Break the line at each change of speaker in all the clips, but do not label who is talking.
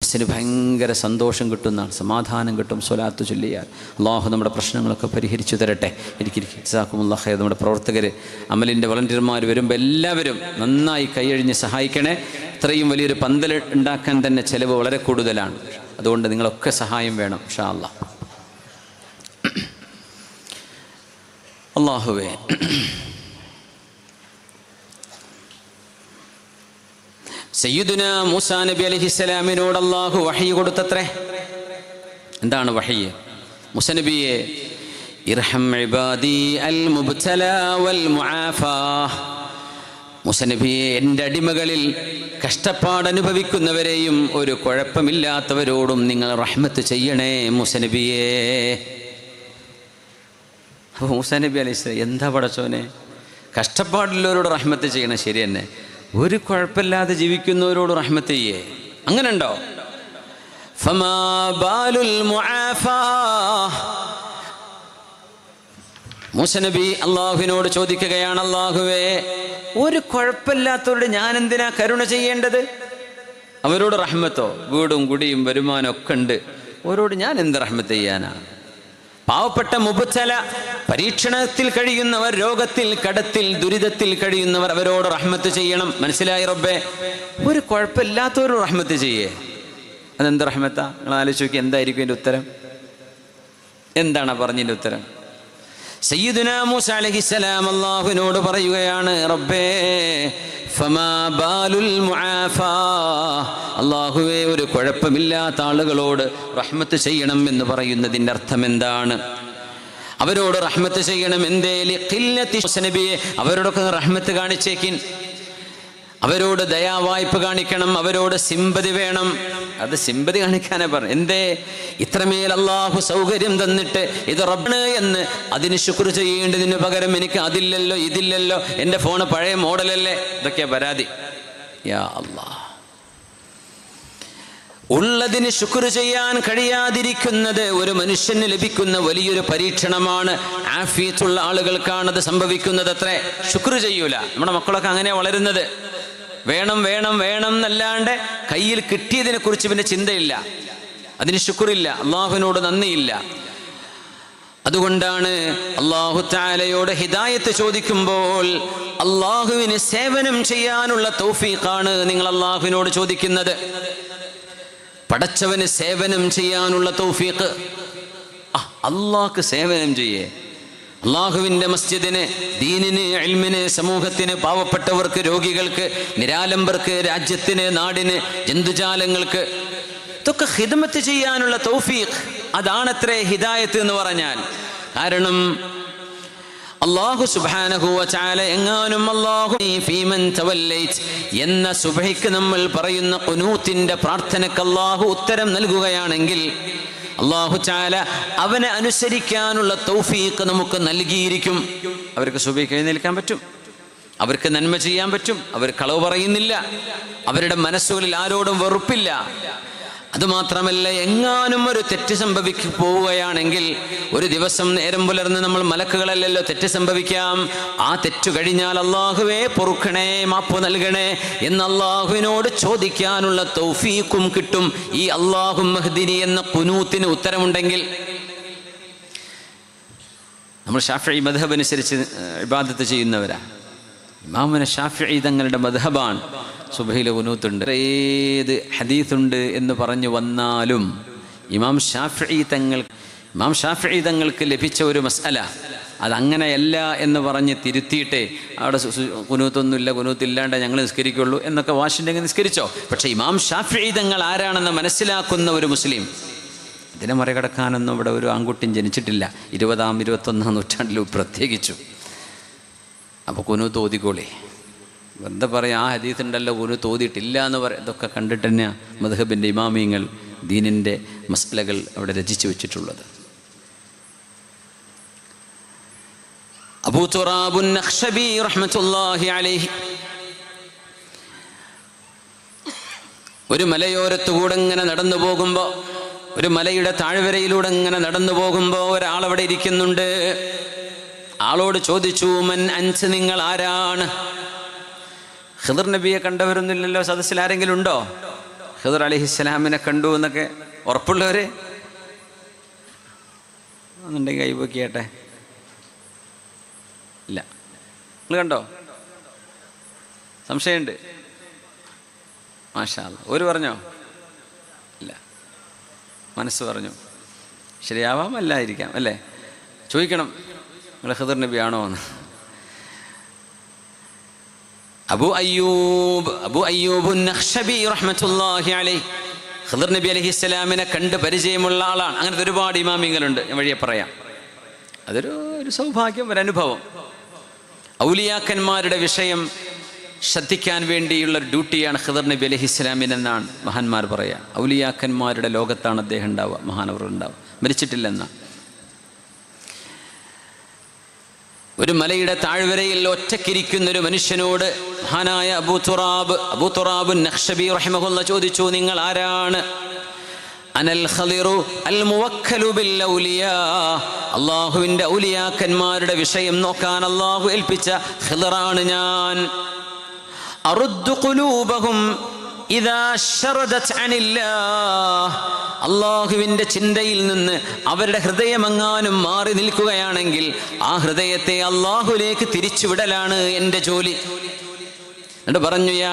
മനസ്സിന് ഭയങ്കര സന്തോഷം കിട്ടുന്നതാണ്, സമാധാനം കിട്ടും സ്വലാത്ത് ചൊല്ലിയാൽ. അള്ളാഹു നമ്മുടെ പ്രശ്നങ്ങളൊക്കെ പരിഹരിച്ചു തരട്ടെ. ജസാക്കുമുല്ലാഹ് ഖൈർ. നമ്മുടെ പ്രവർത്തകർ, അമലിൻ്റെ വളണ്ടിയർമാർ വരുമ്പോൾ എല്ലാവരും നന്നായി കൈയഴിഞ്ഞ് സഹായിക്കണേ. ഇത്രയും വലിയൊരു പന്തൽ ഉണ്ടാക്കാൻ തന്നെ ചിലവ് വളരെ കൂടുതലാണ്. അതുകൊണ്ട് നിങ്ങളൊക്കെ സഹായം വേണം ഇൻഷാ അല്ലാഹ്. അല്ലാഹുവേ, സയ്യിദുന മൂസാ നബി അലൈഹിസ്സലാമിനോട് അല്ലാഹു വഹി കൊടുത്തത്രേ. എന്താണ് വഹി? മൂസാ നബിയെ, ഇർഹം ഇബാദി അൽ മുബ്തലാ വൽ മുആഫാ. മൂസാ നബിയെ, എൻ്റെ അടിമകളിൽ കഷ്ടപ്പാടനുഭവിക്കുന്നവരെയും ഒരു കുഴപ്പമില്ലാത്തവരോടും നിങ്ങൾ റഹ്മത്ത് ചെയ്യണേ മൂസാ നബിയെ. അപ്പോൾ മൂസാ നബി അലൈഹിസ്സലാം, എന്താ പടച്ചോനെ, കഷ്ടപ്പാടുള്ളവരോട് റഹ്മത്ത് ചെയ്യണം, ശരി തന്നെ, ഒരു കുഴപ്പമില്ലാതെ ജീവിക്കുന്നവരോട് റഹ്മത്ത് ചെയ്യേ, അങ്ങനെ ഉണ്ടോ? ഫമാ ബാലുൽ മുആഫാ. മൂസാ നബി അള്ളാഹുവിനോട് ചോദിക്കുകയാണ്, അള്ളാഹുവേ, ഒരു കുഴപ്പമില്ലാത്തവരോട് ഞാൻ എന്തിനാ കരുണ ചെയ്യേണ്ടത്? അവരോട് റഹ്മത്തോ? വീടും കുടിയും വരുമാനം ഒക്കെ ഉണ്ട്, അവരോട് ഞാൻ എന്ത് റഹ്മത്ത് ചെയ്യാനാണ്? പാവപ്പെട്ട മുബ്തല, പരീക്ഷണത്തിൽ കഴിയുന്നവർ, രോഗത്തിൽ, കടത്തിൽ, ദുരിതത്തിൽ കഴിയുന്നവർ, അവരോട് റഹ്മത്ത് ചെയ്യണം. മനസ്സിലായി റബ്ബേ? ഒരു കുഴപ്പമില്ലാത്തവരോട് റഹ്മത്ത് ചെയ്യേ, അതെന്ത് റഹ്മത്താ? നിങ്ങൾ ആലോചിച്ച് നോക്കി, എന്തായിരിക്കും എൻ്റെ ഉത്തരം? എന്താണ് പറഞ്ഞതിൻ്റെ ഉത്തരം? സയ്യിദുനാ മൂസാ അലൈഹിസ്സലാം അല്ലാഹുവിനോട് പറയുകയാണ്, റബ്ബേ ഫമാ ബാലുൽ മുആഫാ. അല്ലാഹുവേ, ഒരു കുഴപ്പമില്ലാത്ത ആളുകളോട് റഹ്മത്ത് ചെയ്യണം എന്ന് പറയുന്നതിൻ്റെ അർത്ഥം എന്താണ്? അവരോട് റഹ്മത്ത് ചെയ്യണം എന്തേ? ലിഖില്ലത്തി. നബിയെ, അവരോടൊക്കെ റഹ്മത്ത് കാണിച്ചേക്കിൻ, അവരോട് ദയാവായ്പ കാണിക്കണം, അവരോട് സിമ്പതി വേണം. അത് സിമ്പതി കാണിക്കാനേ പറഞ്ഞു. എന്തേ? ഇത്രമേൽ അള്ളാഹു സൗകര്യം തന്നിട്ട് ഇത് റബ്ബാണ് എന്ന് അതിന് ശുക്ർ ചെയ്യേണ്ടതിന് പകരം എനിക്ക് അതില്ലല്ലോ, ഇതില്ലല്ലോ, എൻ്റെ ഫോണ് പഴയ മോഡലല്ലേ, ഇതൊക്കെയാ പരാതി. യാ അല്ലാഹ്, ഉള്ളതിന് ശുക്ർ ചെയ്യാൻ കഴിയാതിരിക്കുന്നത് ഒരു മനുഷ്യന് ലഭിക്കുന്ന വലിയൊരു പരീക്ഷണമാണ്. ആഫിയത്തുള്ള ആളുകൾക്കാണത് സംഭവിക്കുന്നത് അത്രേ. ശുക്ർ ചെയ്യൂല. നമ്മുടെ മക്കളൊക്കെ അങ്ങനെ വളരുന്നത്. വേണം വേണം വേണം എന്നല്ലാണ്ട് കയ്യിൽ കിട്ടിയതിനെ കുറിച്ച് പിന്നെ ചിന്തയില്ല, അതിന് ശുക്രില്ല, അള്ളാഹുവിനോട് നന്ദിയില്ല. അതുകൊണ്ടാണ് അല്ലാഹു തആലയോട് ഹിദായത്ത് ചോദിക്കുമ്പോൾ അള്ളാഹുവിന് സേവനം ചെയ്യാനുള്ള തൗഫീഖാണ് നിങ്ങൾ അള്ളാഹുവിനോട് ചോദിക്കുന്നത്. പടച്ചവന് സേവനം ചെയ്യാനുള്ള തൗഫീഖ്. അള്ളാഹ്ക്ക് സേവനം ചെയ്യേ, അള്ളാഹുവിൻ്റെ മസ്ജിദിന്, ദീനിന്, ഇൽമിന്, സമൂഹത്തിന്, പാവപ്പെട്ടവർക്ക്, രോഗികൾക്ക്, നിരാലംബർക്ക്, രാജ്യത്തിന്, നാടിന്, ജന്തുജാലങ്ങൾക്ക്, ഇതൊക്കെ ഖിദ്മത്ത് ചെയ്യാനുള്ള തൗഫീഖ്. അതാണത്രേ ഹിദായത്ത് എന്ന് പറഞ്ഞാൽ. കാരണം അല്ലാഹു സുബ്ഹാനഹു വ തആല എങ്ങാനും അല്ലാഹു ഫീമൻ തവല്ലൈത് എന്ന സുബ്ഹിക്ക് നമ്മൾ പറയുന്ന ഖുനൂത്തിന്റെ പ്രാർത്ഥനയ്ക്ക് അല്ലാഹു ഉത്തരം നൽകുകയാണെങ്കിൽ അല്ലാഹു തആല അവനെ അനുസരിക്കാനുള്ള തൗഫീഖ് നമുക്ക് നൽകിയിരിക്കും. അവർക്ക് സുബ്ഹിക്ക് എഴുന്നേൽക്കാൻ പറ്റും, അവർക്ക് നന്മ ചെയ്യാൻ പറ്റും, അവർ കളവ് പറയുന്നില്ല, അവരുടെ മനസ്സുകളിൽ ആരോടും വെറുപ്പില്ല. അതുമാത്രമല്ല, എങ്ങാനും ഒരു തെറ്റ് പോവുകയാണെങ്കിൽ ഒരു ദിവസം നേരം പുലർന്ന് നമ്മൾ മലക്കുകളല്ലല്ലോ, തെറ്റ് സംഭവിക്കാം. ആ തെറ്റു കഴിഞ്ഞാൽ അല്ലാഹുവേ പൊറുക്കണേ, മാപ്പ് നൽകണേ എന്ന് അല്ലാഹുവിനോട് ചോദിക്കാനുള്ള തൗഫീഖും കിട്ടും. ഈ അല്ലാഹുമ്മ ഹ്ദിനി എന്ന ഖുനൂത്തിന് ഉത്തരമുണ്ടെങ്കിൽ. നമ്മൾ ഷാഫിഈ മദ്ഹബ് അനുസരിച്ച് ഇബാദത്ത് ചെയ്യുന്നവരാ. ഇമാമുന ഷാഫിഈ തങ്ങളുടെ മദ്ഹബാണ്. സുബ്ഹിയിലെ ഖുനൂത്തുണ്ട്, ഏത് ഹദീസുണ്ട് എന്ന് പറഞ്ഞു വന്നാലും ഇമാം ഷാഫിഈ തങ്ങൾക്ക് ലഭിച്ച ഒരു മസ്അല അതങ്ങനെയല്ല എന്ന് പറഞ്ഞ് തിരുത്തിയിട്ടേ അവിടെ ഖുനൂത്തൊന്നുമില്ല, ഖുനൂത്തില്ലാണ്ട് ഞങ്ങൾ നിസ്കരിക്കുള്ളൂ എന്നൊക്കെ വാശിണ്ടെങ്കിൽ നിസ്കരിച്ചോ. പക്ഷേ ഇമാം ഷാഫിഈ തങ്ങൾ ആരാണെന്ന് മനസ്സിലാക്കുന്ന ഒരു മുസ്ലിം, ഇതിനെ മറികടക്കാനൊന്നും ഇവിടെ ഒരു ആൺകുട്ടിയും ജനിച്ചിട്ടില്ല 20-ാം 21-ാം നൂറ്റാണ്ടിൽ പ്രത്യേകിച്ചു. അപ്പോൾ ഖുനൂത്ത് ഓതിക്കോളേ, എന്താ പറയുക, ആ ഹദീസ് ഉണ്ടല്ലോ ഖുനൂത്ത് ഓതിയിട്ടില്ല എന്ന് പറയാം. ഇതൊക്കെ കണ്ടിട്ട് തന്നെയാണ് മദ്ഹബിൻ്റെ ഇമാമിയങ്ങൾ ദീനിൻ്റെ മസ്അലകൾ അവിടെ രചിച്ചു വെച്ചിട്ടുള്ളത്. അബൂ തുറാബുൻ നഖ്ശബി റഹ്മത്തുള്ളാഹി അലൈഹി ഒരു മലയോരത്തുകൂടെ ഇങ്ങനെ നടന്നു പോകുമ്പോൾ, ഒരു മലയുടെ താഴ്വരയിലൂടെ ഇങ്ങനെ നടന്നു പോകുമ്പോൾ ഒരാളവിടെ ഇരിക്കുന്നുണ്ട്. ആളോട് ചോദിച്ചു, മൻ അൻത, നിങ്ങൾ ആരാണ്? ഖിദർ നബിയെ കണ്ടവരൊന്നുമില്ലല്ലോ, സദസ്സിൽ ആരെങ്കിലും ഉണ്ടോ? ഖിദർ അലൈഹിസ്സലാമിനെ കണ്ടു എന്നൊക്കെ ഉറപ്പുള്ളവർ എന്നുണ്ടെങ്കിൽ കൈ പൊക്കിയാട്ടെ. ഇല്ല, നിങ്ങൾ കണ്ടോ? സംശയമുണ്ട്? മാഷാ അല്ലാഹ്. ഒരു പറഞ്ഞോ? ഇല്ല, മനസ്സ് പറഞ്ഞു. ശരിയാവാം, അല്ലായിരിക്കാം അല്ലേ? ചോദിക്കണം, നിങ്ങൾ ഖിദർ നബി ആണോ എന്ന്. അബൂ അയ്യൂബ് നഖ്ശബി റഹ്മത്തുള്ളാഹി അലൈഹി ഖിദർ നബി അലൈഹിസ്സലാമിനെ കണ്ട് പരിചയമുള്ള ആളാണ്. അങ്ങനത്തെ ഒരുപാട് ഇമാമിങ്ങളുണ്ട്, ഞാൻ വഴിയെ പറയാം. അതൊരു സൗഭാഗ്യം, ഒരു അനുഭവം. ഔലിയാക്കന്മാരുടെ വിഷയം ശ്രദ്ധിക്കാൻ വേണ്ടിയുള്ള ഒരു ഡ്യൂട്ടിയാണ് ഖിദർ നബി അലൈഹിസ്സലാമിനെന്നാണ് മഹാന്മാർ പറയുക. ഔലിയാക്കന്മാരുടെ ലോകത്താണ് അദ്ദേഹം ഉണ്ടാവുക, മഹാനവർ ഉണ്ടാവുക, മരിച്ചിട്ടില്ലെന്ന. ഒരു മലയുടെ താഴ്വരയിൽ ഒറ്റക്കിരിക്കുന്ന ഒരു മനുഷ്യനോട് മഹാനായ അബൂ തുറാബ് നഖ്ശബി റഹിമഹുല്ലാഹ് ചോദിച്ചു, നിങ്ങൾ ആരാണ്? അനൽ ഖദിറു അൽ മുവക്കലു ബിൽ ഔലിയാ, അല്ലാഹുവിൻ്റെ ഔലിയാക്കന്മാരുടെ വിഷയം നോക്കാൻ അല്ലാഹു ഏൽപ്പിച്ച ഖിദറാണ് ഞാൻ. അറുദ്ദു ഖുലൂബഹും ഇദാ ശറദത് അനില്ലാഹ്, അല്ലാഹുവിൻ്റെ ചിന്തയിൽ നിന്ന് അവരുടെ ഹൃദയമെങ്ങാനും മാറി നിൽക്കുകയാണെങ്കിൽ ആ ഹൃദയത്തെ അല്ലാഹുവിലേക്ക് തിരിച്ചുവിടലാണ് എൻ്റെ ജോലി. എന്നിട്ട് പറഞ്ഞു, യാ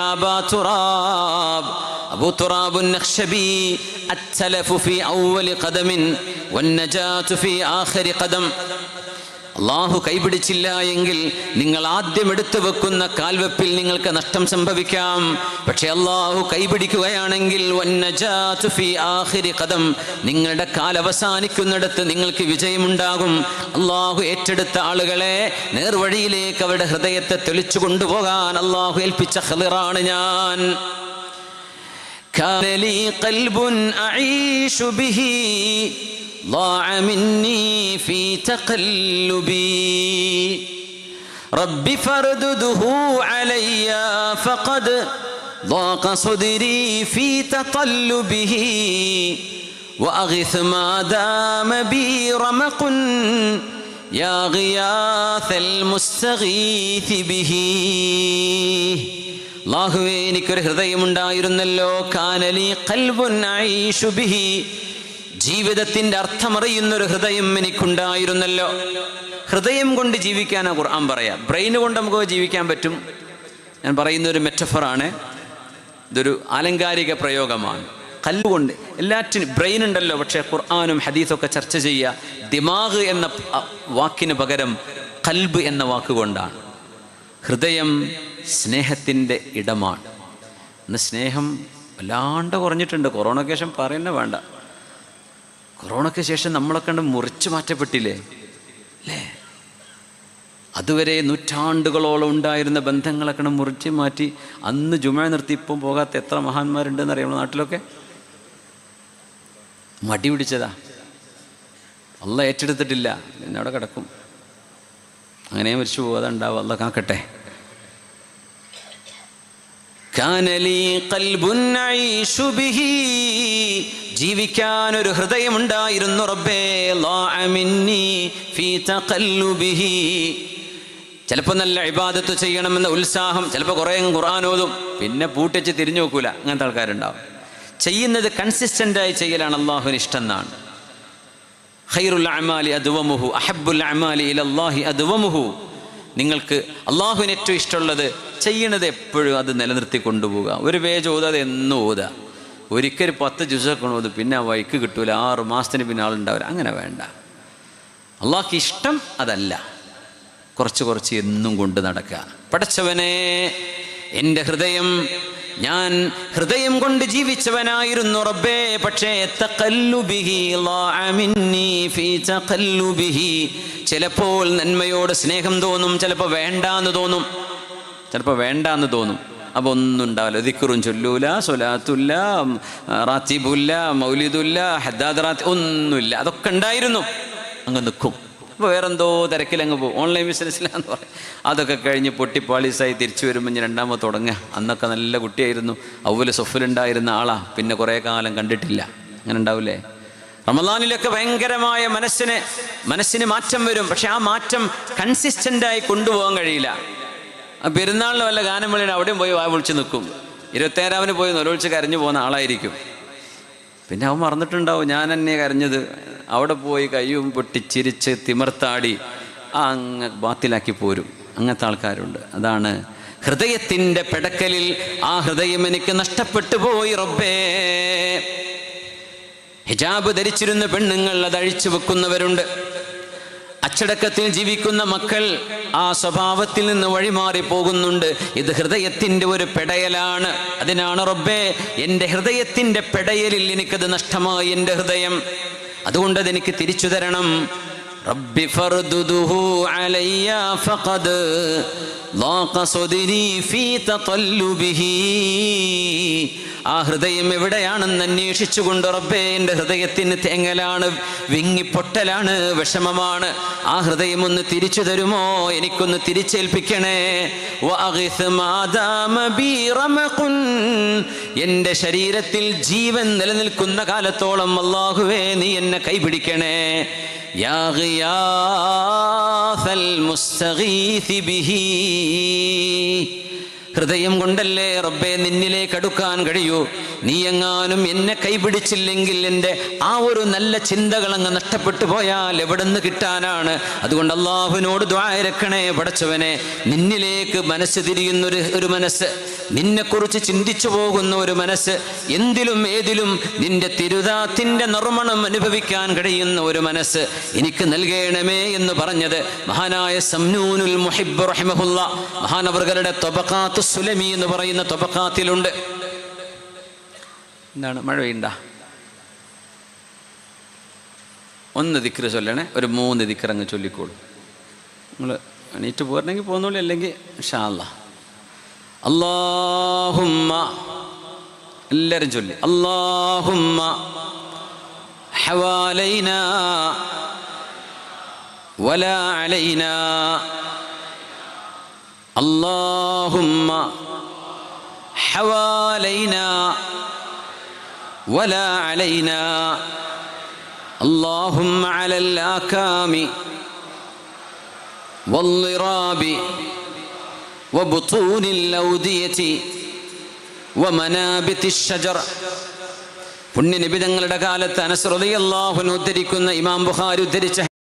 അബൂ തുറാബ് നഖ്ശബി അത്തലഫു ഫീ അവ്വലി ഖദമിൻ വന്നജാതു ഫീ ആഖിരി ഖദം. അല്ലാഹു കൈപിടിച്ചില്ല എങ്കിൽ നിങ്ങൾ ആദ്യം എടുത്തു വെക്കുന്ന കാൽവെപ്പിൽ നിങ്ങൾക്ക് നഷ്ടം സംഭവിക്കാം. പക്ഷെ അല്ലാഹു കൈപിടിക്കുകയാണെങ്കിൽ വന്നജാതു ഫീ ആഖിരി ഖദം, നിങ്ങളുടെ കാൽ അവസാനിക്കുന്നിടത്ത് നിങ്ങൾക്ക് വിജയമുണ്ടാകും. അല്ലാഹു ഏറ്റെടുത്ത ആളുകളെ നേർവഴിയിലേക്ക് അവരുടെ ഹൃദയത്തെ തെളിച്ചു കൊണ്ടുപോകാൻ അല്ലാഹു ഏൽപ്പിച്ച ഖിദറാണ് ഞാൻ. കാന ലീ ഖൽബുൻ അഈശു ബിഹി ضاع مني في تقلبي رب فردده علي فقد ضاق صدري في تطلبه وأغث ما دام بي رمق يا غياث المستغيث به. അല്ലാഹുവേ, എനിക്കൊരു ഹൃദയമുണ്ടായിരുന്നല്ലോ. കാനലി ഖൽബുൻ അഈശു ബിഹി, ജീവിതത്തിൻ്റെ അർത്ഥമറിയുന്നൊരു ഹൃദയം എനിക്കുണ്ടായിരുന്നല്ലോ. ഹൃദയം കൊണ്ട് ജീവിക്കാനാ ഖുർആൻ പറയാം. ബ്രെയിന് കൊണ്ട് നമുക്ക് ജീവിക്കാൻ പറ്റും. ഞാൻ പറയുന്നൊരു മെറ്റഫറാണ്, ഇതൊരു ആലങ്കാരിക പ്രയോഗമാണ്. കൽബ് കൊണ്ട് എല്ലാറ്റിനും ബ്രെയിൻ ഉണ്ടല്ലോ, പക്ഷേ ഖുർആനും ഹദീസൊക്കെ ചർച്ച ചെയ്യുക ദിമാഗ് എന്ന വാക്കിന് പകരം കൽബ് എന്ന വാക്കുകൊണ്ടാണ്. ഹൃദയം സ്നേഹത്തിൻ്റെ ഇടമാണ്. ഇന്ന് സ്നേഹം വല്ലാണ്ട് കുറഞ്ഞിട്ടുണ്ട്. കൊറോണയ്ക്ക് ശേഷം പറയുന്നേ വേണ്ട. കൊറോണയ്ക്ക് ശേഷം നമ്മളെ കണ്ട് മുറിച്ചു മാറ്റപ്പെട്ടില്ലേ അല്ലേ? അതുവരെ നൂറ്റാണ്ടുകളോളം ഉണ്ടായിരുന്ന ബന്ധങ്ങളൊക്കെ മുറിച്ച് മാറ്റി. അന്ന് ജുമ നിർത്തി ഇപ്പം പോകാത്ത എത്ര മഹാന്മാരുണ്ടെന്ന് അറിയാം നമ്മുടെ നാട്ടിലൊക്കെ. മടി പിടിച്ചതാ, അള്ളാഹ് ഏറ്റെടുത്തിട്ടില്ല, പിന്നെ അവിടെ കിടക്കും. അങ്ങനെ മരിച്ചു പോകാതെ ഉണ്ടാവും, അള്ളാഹ് കാക്കട്ടെ. ജീവിക്കാനൊരു ഹൃദയമുണ്ടായിരുന്നു റബ്ബേ. ചിലപ്പോൾ നല്ല ഇബാദത്ത് ചെയ്യണമെന്ന ഉത്സാഹം, ചിലപ്പോൾ കുറേ ഖുർആൻ ഓതും, പിന്നെ പൂട്ടിച്ച് തിരിഞ്ഞു നോക്കൂല. അങ്ങനത്തെ ആൾക്കാരുണ്ടാവും. ചെയ്യുന്നത് കൺസിസ്റ്റൻ്റായി ചെയ്യലാണ് അള്ളാഹുവിന് ഇഷ്ടം എന്നാണ്. ഖൈറുൽ അഅമാലി അദ്വമുഹു അഹബ്ബുൽ അഅമാലി ഇലല്ലാഹി അദ്വമുഹു. നിങ്ങൾക്ക് അള്ളാഹുവിന് ഏറ്റവും ഇഷ്ടമുള്ളത് ചെയ്യണത് എപ്പോഴും അത് നിലനിർത്തി കൊണ്ടുപോവുക. ഒരു പേജ് ഓതാതെ എന്നും ഓതുക. ഒരിക്കൽ 10 ജുസൊക്കെ ഓതും, പിന്നെ ആ വഴിക്ക് കിട്ടൂല. 6 മാസത്തിന് പിന്നെ ആളുണ്ടാവില്ല. അങ്ങനെ വേണ്ട. അള്ളാഹ്ക്ക് ഇഷ്ടം അതല്ല, കുറച്ച് എന്നും കൊണ്ട് നടക്കുക. പടച്ചവനെ, എൻ്റെ ഹൃദയം, ഞാൻ ഹൃദയം കൊണ്ട് ജീവിച്ചവനായിരുന്നു റബ്ബേ. പക്ഷേ ചിലപ്പോൾ നന്മയോട് സ്നേഹം തോന്നും, ചിലപ്പോൾ വേണ്ടാന്ന് തോന്നും. അപ്പോൾ ഒന്നും ഉണ്ടാവില്ല. ദിക്റും ചൊല്ലൂല, സ്വലാത്തുല്ല, റാത്തിബുല്ല, മൗലിദുല്ല, ഹദ്ദാദ് റാത്തി ഒന്നുമില്ല. അതൊക്കെ ഉണ്ടായിരുന്നു, അങ്ങ് നിൽക്കും. അപ്പോൾ വേറെന്തോ തിരക്കിലങ്ങ് പോകും. ഓൺലൈൻ ബിസിനസ്സിലാന്ന് പറയും. അതൊക്കെ കഴിഞ്ഞ് പൊട്ടിപ്പാളീസായി തിരിച്ചു വരുമ്പോൾ ഞാൻ രണ്ടാമത് തുടങ്ങുക. അന്നൊക്കെ നല്ല കുട്ടിയായിരുന്നു, അവല് സൊഫിലുണ്ടായിരുന്ന ആളാ. പിന്നെ കുറേ കാലം കണ്ടിട്ടില്ല. അങ്ങനെ ഉണ്ടാവില്ലേ? റമളാനിലൊക്കെ ഭയങ്കരമായ മനസ്സിന് മാറ്റം വരും. പക്ഷെ ആ മാറ്റം കൺസിസ്റ്റൻ്റായി കൊണ്ടുപോകാൻ കഴിയില്ല. ആ പെരുന്നാളിന് വല്ല ഗാനം വിളിയാണ് അവിടെയും പോയി വാ വിളിച്ച് നിൽക്കും. 27-ാമന് പോയി നൊലോളിച്ച് കരഞ്ഞു പോകുന്ന ആളായിരിക്കും. പിന്നെ അവൻ മറന്നിട്ടുണ്ടാവും ഞാൻ എന്നെ കരഞ്ഞത്. അവിടെ പോയി കയ്യും പൊട്ടിച്ചിരിച്ച് തിമിർത്താടി അങ്ങ് ബാത്തിലാക്കി പോരും. അങ്ങനത്തെ ആൾക്കാരുണ്ട്. അതാണ് ഹൃദയത്തിൻ്റെ പെടക്കലിൽ ആ ഹൃദയം എനിക്ക് നഷ്ടപ്പെട്ടു പോയി റബ്ബേ. ഹിജാബ് ധരിച്ചിരുന്ന പെണ്ണുങ്ങൾ അത് അഴിച്ചു വെക്കുന്നവരുണ്ട്. അച്ചടക്കത്തിൽ ജീവിക്കുന്ന മക്കൾ ആ സ്വഭാവത്തിൽ നിന്ന് വഴിമാറി പോകുന്നുണ്ട്. ഇത് ഹൃദയത്തിൻ്റെ ഒരു പെടയലാണ്. അതിനാണ് റബ്ബേ എൻ്റെ ഹൃദയത്തിൻ്റെ പെടയലിൽ എനിക്കത് നഷ്ടമായി എൻ്റെ ഹൃദയം. അതുകൊണ്ട് അതെനിക്ക് തിരിച്ചു തരണം. റബ്ബി ഫർദുദുഹു അലയ്യ ഫഖദ് ളാഖ സദ്രി ഫീ തതല്ലുബിഹി. ആ ഹൃദയം എവിടെയാണെന്ന് അന്വേഷിച്ചുകൊണ്ട് റബ്ബേ എൻ്റെ ഹൃദയത്തിന് തേങ്ങലാണ്, വിങ്ങിപ്പൊട്ടലാണ്, വിഷമമാണ്. ആ ഹൃദയം ഒന്ന് തിരിച്ചു തരുമോ? എനിക്കൊന്ന് തിരിച്ചേൽപ്പിക്കണേ. എൻ്റെ ശരീരത്തിൽ ജീവൻ നിലനിൽക്കുന്ന കാലത്തോളം അല്ലാഹുവേ നീ എന്നെ കൈപിടിക്കണേ. യാ ഗിയാസൽ മുസ്തഗീസി ബിഹി. ഹൃദയം കൊണ്ടല്ലേ റബ്ബേ നിന്നിലേക്ക് അടുക്കാൻ കഴിയൂ. നീ എങ്ങാനും എന്നെ കൈപിടിച്ചില്ലെങ്കിൽ എൻ്റെ ആ ഒരു നല്ല ചിന്തകൾ അങ്ങ് നഷ്ടപ്പെട്ടു പോയാൽ എവിടെ നിന്ന് കിട്ടാനാണ്? അതുകൊണ്ട് അള്ളാഹുവിനോട് ദുആ ഇരക്കണേ. പടച്ചവനെ, നിന്നിലേക്ക് മനസ്സ് തിരിയുന്നൊരു ഒരു മനസ്സ്, നിന്നെക്കുറിച്ച് ചിന്തിച്ചു പോകുന്ന ഒരു മനസ്സ്, എന്തിലും ഏതിലും നിന്റെ തിരുദാത്തിൻ്റെ നിർമ്മണം അനുഭവിക്കാൻ കഴിയുന്ന ഒരു മനസ്സ് എനിക്ക് നൽകണമേ എന്ന് പറഞ്ഞത് മഹാനായ സംനൂനുൽ മുഹിബ്ബ് റഹിമഹുല്ലാ മഹാനവർകളുടെ ത്വബഖാത്തു സുലമി എന്ന് പറയുന്ന ത്വബഖാത്തിലുണ്ട്. എന്താണ് മഴ പെയ്യണ്ട? ഒന്ന് ദിക്റ് ചൊല്ലണേ. ഒരു 3 ദിക്റ് അങ്ങ് ചൊല്ലിക്കോളൂ. നിങ്ങൾ എണീറ്റ് പോരണമെങ്കിൽ പോന്നോളൂ, അല്ലെങ്കിൽ ഇൻഷാ അല്ലാഹ്. അല്ലാഹുമ്മ, എല്ലാവരും ചൊല്ലി. അല്ലാഹുമ്മ ഹവാലൈനാ വലാ അലൈനാ. അല്ലാഹുമ്മ ഹവാലൈനാ ولا علينا. اللهم على الآكام والضراب وبطون الأودية ومنابت الشجر. പുണ്യ നബി തങ്ങളുടെ കാലത്ത് അനസ് റളിയല്ലാഹു അൻഹു ഉദ്ധരിക്കുന്ന, ഇമാം ബുഖാരി ഉദ്ധരിച്ച